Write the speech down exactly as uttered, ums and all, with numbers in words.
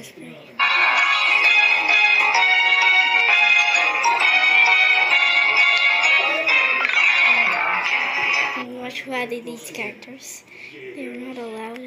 whispering. And watch who added these characters. They were not allowed.